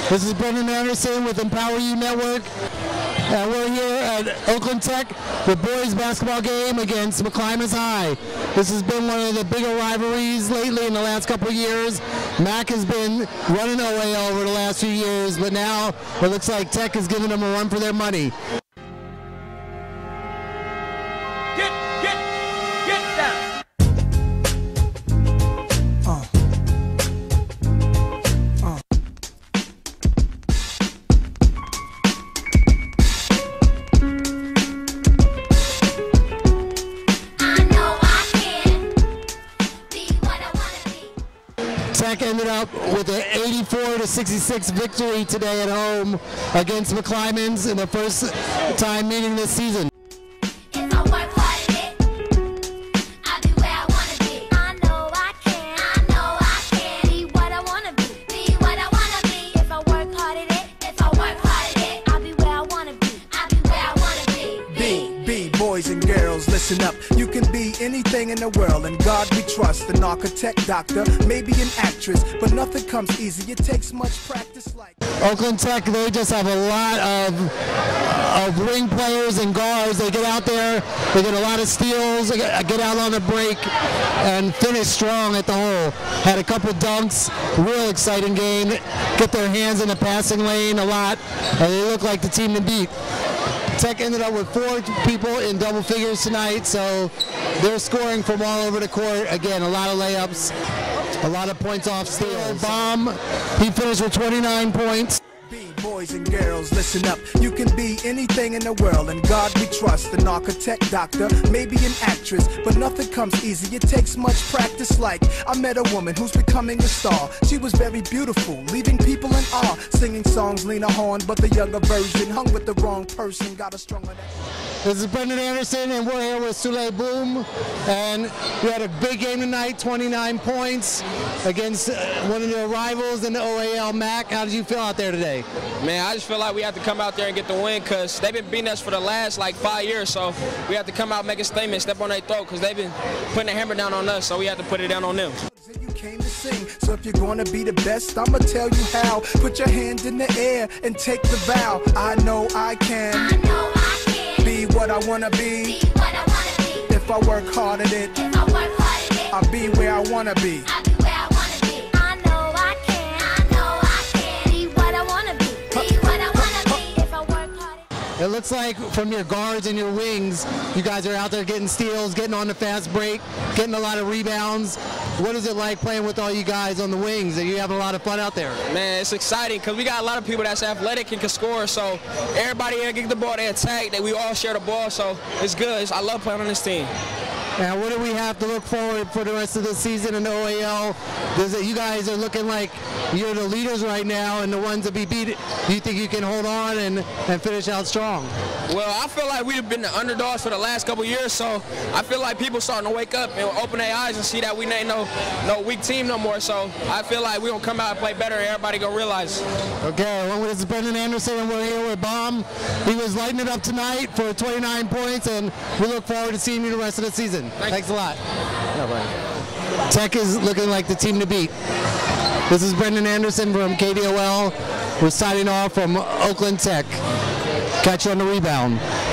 This is Brendan Anderson with Empower You Network, and we're here at Oakland Tech, the boys basketball game against McClymonds High. This has been one of the bigger rivalries lately in the last couple of years. Mac has been running OAL over the last few years, but now it looks like Tech is giving them a run for their money. Get down. Tech ended up with an 84-66 victory today at home against McClymonds in the first time meeting this season. Boys and girls, listen up. You can be anything in the world, and God we trust. An architect, doctor, maybe an actress, but nothing comes easy. It takes much practice. Like Oakland Tech, they just have a lot of wing players and guards. They get out there, they get a lot of steals, they get out on the break, and finish strong at the hole. Had a couple dunks, real exciting game. Get their hands in the passing lane a lot, and they look like the team to beat. Tech ended up with 4 people in double figures tonight, so they're scoring from all over the court. Again, a lot of layups, a lot of points off steals. Baum, he finished with 29 points. Boys and girls, listen up. You can be anything in the world, and God we trust. An architect, doctor, maybe an actress, but nothing comes easy. It takes much practice. Like I met a woman who's becoming a star. She was very beautiful, leaving people in awe. Singing songs, Lena Horne, but the younger version hung with the wrong person. Got a stronger. This is Brendan Anderson, and we're here with Souley Baum, and we had a big game tonight, 29 points against one of their rivals in the OAL, Mac. How did you feel out there today? Man, I just feel like we have to come out there and get the win because they've been beating us for the last like 5 years, so we have to come out, make a statement, step on their throat because they've been putting the hammer down on us, so we have to put it down on them. You came to sing, so if you're gonna be the best, I'ma tell you how. Put your hand in the air and take the vow. I know I can. I know I can. Be what I wanna be. Be what I wanna be. If I work hard at it. If I work hard at it. I'll be where I wanna be. I'll be where I wanna be. I know I can. I know I can. Be what I wanna be. Be what I wanna be. If I work hard at it. It looks like from your guards and your wings, you guys are out there getting steals, getting on the fast break, getting a lot of rebounds. What is it like playing with all you guys on the wings? Are you having a lot of fun out there? Man, it's exciting because we got a lot of people that's athletic and can score, so everybody here get the ball, they attack, we all share the ball, so it's good. I love playing on this team. Now, what do we have to look forward for the rest of the season in the OAL? You guys are looking like you're the leaders right now and the ones to be beat. Do you think you can hold on and finish out strong? Well, I feel like we've been the underdogs for the last couple of years, so I feel like people starting to wake up and open their eyes and see that we ain't no weak team no more. So I feel like we're going to come out and play better and everybody going to realize. Okay, well, this is Brendan Anderson, and we're here with Baum. He was lighting it up tonight for 29 points, and we look forward to seeing you the rest of the season. Thanks a lot. Tech is looking like the team to beat. This is Brendan Anderson from KDOL. We're signing off from Oakland Tech. Catch you on the rebound.